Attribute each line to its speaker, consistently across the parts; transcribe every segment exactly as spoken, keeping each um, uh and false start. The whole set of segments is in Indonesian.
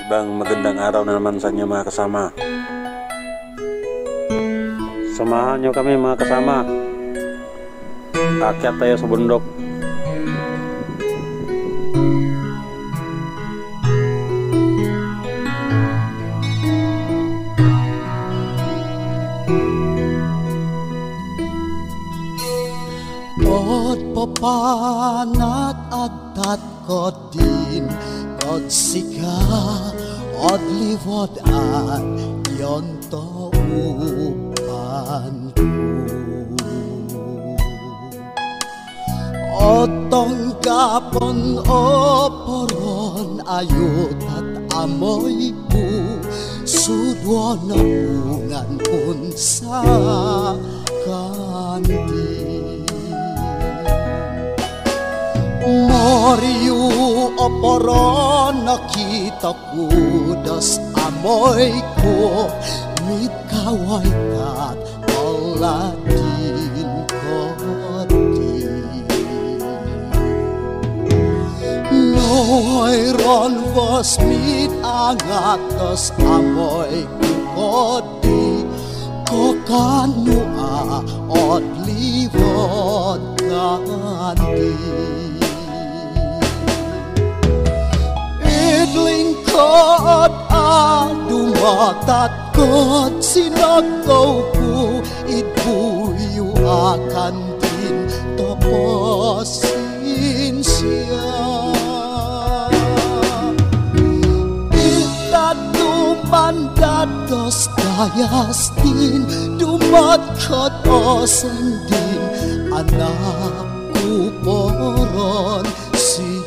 Speaker 1: Ibang magandang araw na naman sa inyo mga kasama. Samahan nyo kami mga kasama. Akyat tayo sa bundok.
Speaker 2: Od papanat adat kodin od sika od livod at yonto upanku otong gapon oporon ayut at amoyku sudwa na bungan pun sa kanti Moriu oporo nakita kudas amoy ko mit kaway tat oladin ko di Noy ron was mit angatos amoy ko di ko kanua od livod ganti Lingkod adumatat kot sinagaw ko ibuyo akan din tapasin siya Itad dumandados dayas din dumatkot osan din anak ko poron sita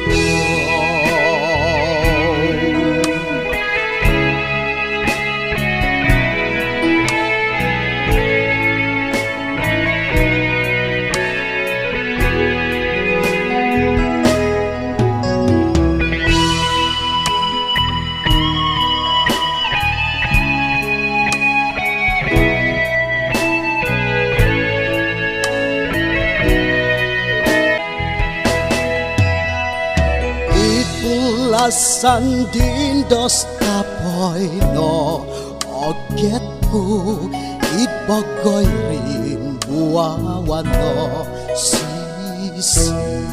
Speaker 2: Lasan din dos tapoy no oget ko ibagoy rin buwawan no sisi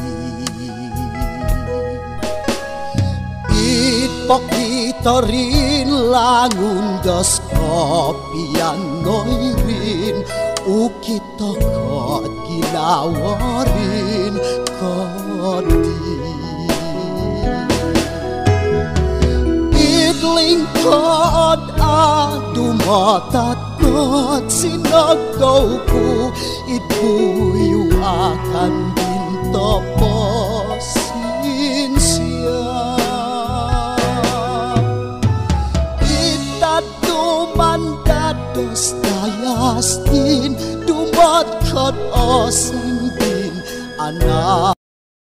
Speaker 2: Itpakita rin langun dos kopian noy rin ukita kot ginawa rin kodi Lingkod adumatat kot sinagaw ko ibuyo akan din tapasin siya Itad dumandados dayas din dumatkot osin din anak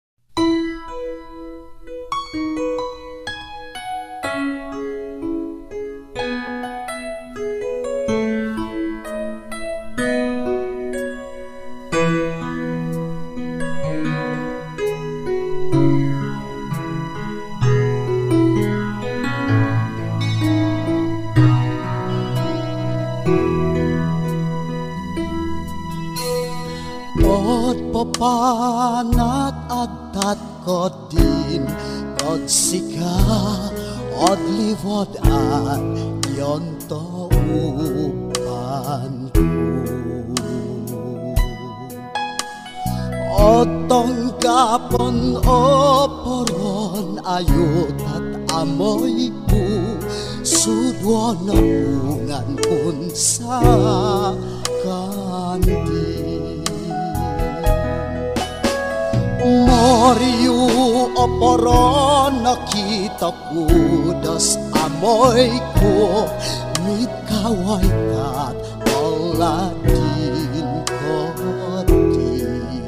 Speaker 2: Od papanat adat kodin od sika od livod at yonto upanku Otong gapon oporon ayut at amoyku sudwa na bungan pun sa kanti Moriu oporo nakita kudas amoy ko mit kaway tat oladin ko di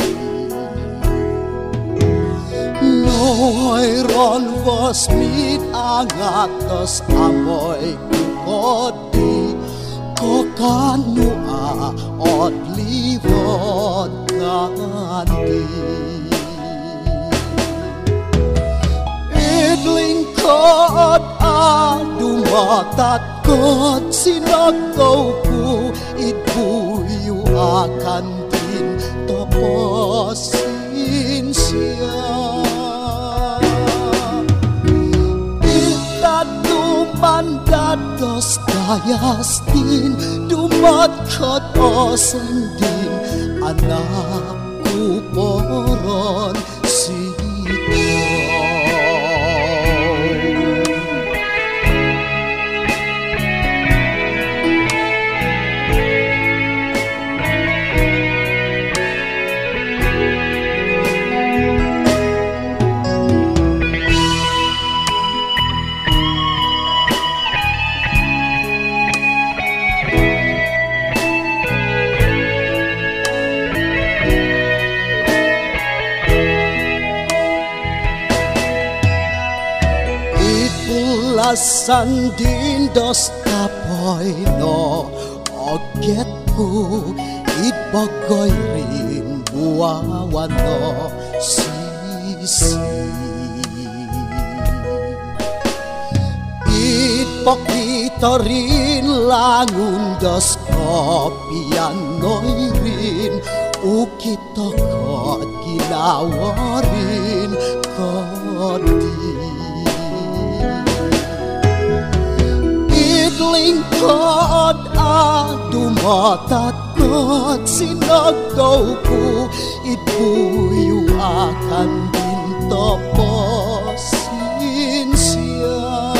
Speaker 2: Noy ron was mit angatos amoy ko di ko kanua od livod ganti Lingkod dumatat ko't sinagaw ko, ibuyo akan din tapasin siya. Ita dumandados dayas din, dumatkat osen din, anak ko poron sitaw. Lasan din dos tapoy no oget ko, itbagoy rin buwawan no sisi. Itpakita rin langun dos kopian noy rin, ukita kot ginawa rin kodi. Lingkod a dumatat ko't sinagaw ko, ibuyo akan din tapasin siya.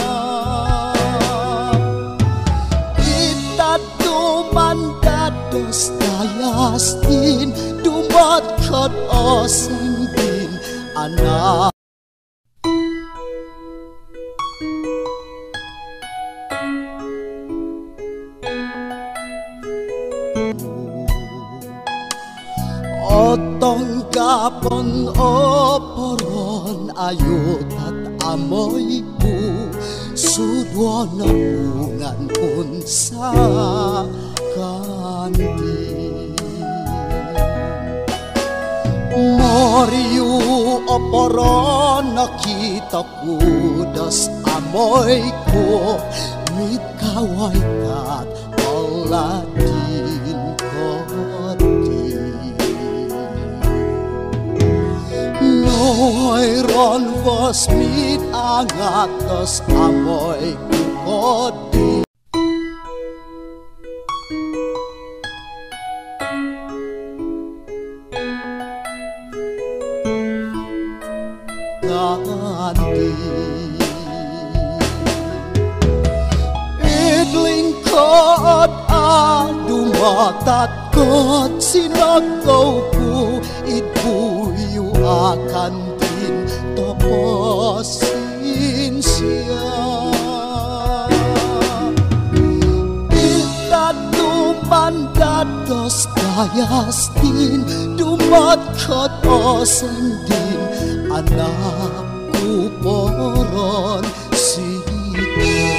Speaker 2: Ita dumandados dayas din, dumatkat osen din, anak. Otong kapon oporon ayot at amoy po, sudwa na bungan unsa kandi. Mariu oporon nakita ko das amoy ko, mit kaway tat aladin ko. Ron was mit angatos amoy kodi. Ngandi idling kot a dumatat kot sinagaw ko, ibuyo akan din tapasin siya. Ita dumandados dayas din, dumatkat osen din, anak ko poron sitaw.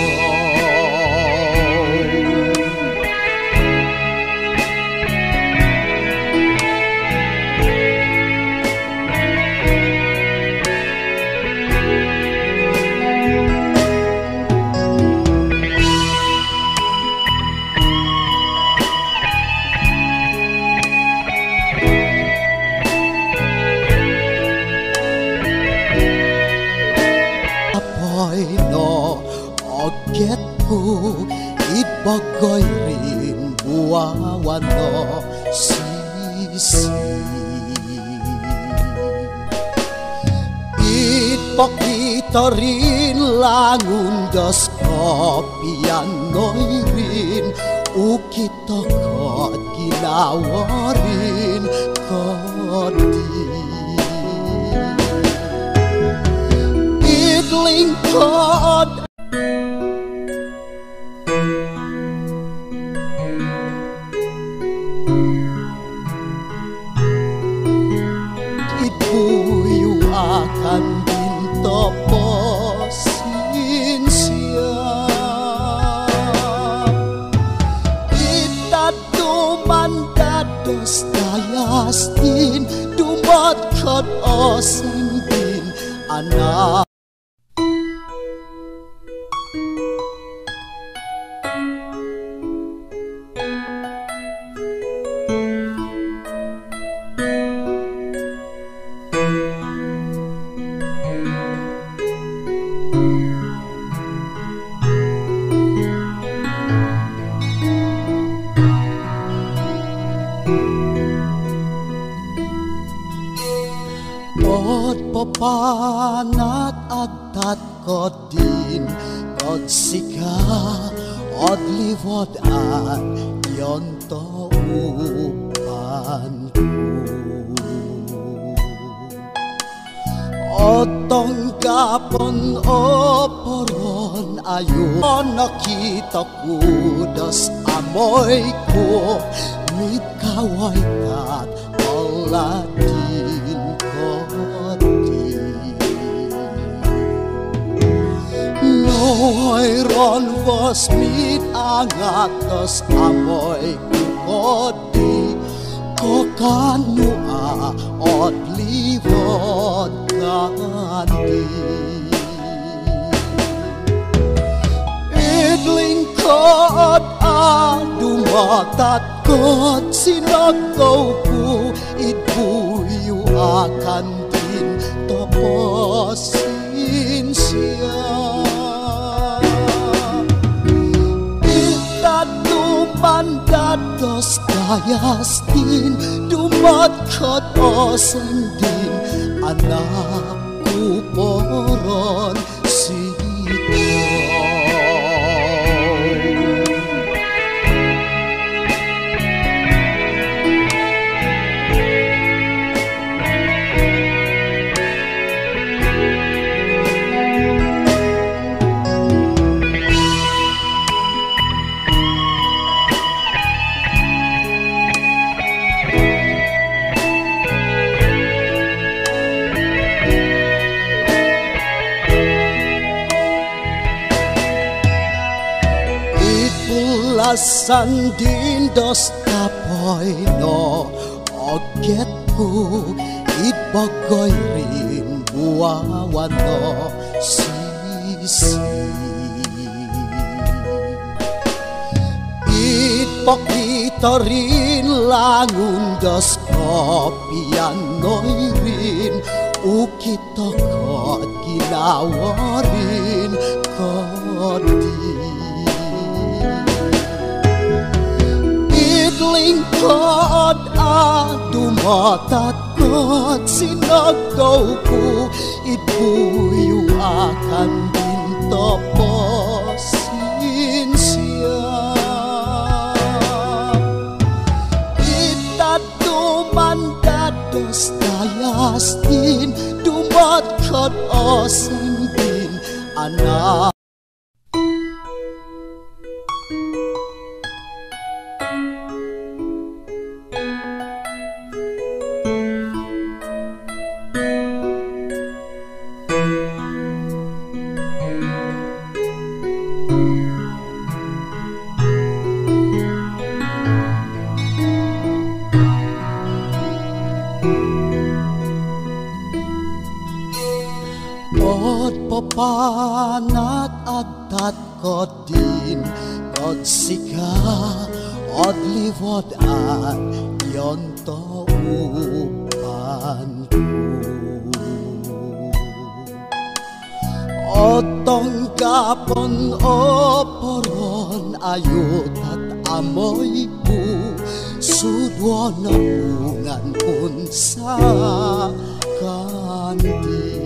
Speaker 2: Oget ko, itbagoy rin buwawan no sisi. Itpakita rin langun das kopian noy rin, ukita kot ginawa rin kodi. Itlingkod ibuyo akan din tapasin siya. Ita dumandados dayas din, dumatkat osen din, anak. papanat agtat kodin kod sika odliwod at yonto upanku otong gapon oporon ayun nakita ko das amoy ko mit kaway tat oladin ko di noy ron was mit angat das amoy ko di ko kanua od livod kanti idling kod adumatat kod sinagaw ko itbuyo akan din toposin siya Mandados dayas din dumatkat osen din anakku poron sito Lasan din dos tapoy no oget ko itbagoy rin buwawan no sisi itpakita rin langun dos kopianoy rin ukit akot ginawa rin kodi lingkod adumatat kot sinagaw ko itbuyo akan din toposin siya itat dumandados dayas din dumatkat osen din anak papanat agtat kodin kod sika odliwod at yonto upanku otong gapon oporon ayut at amoy ku sudwan na bungan unsa kanti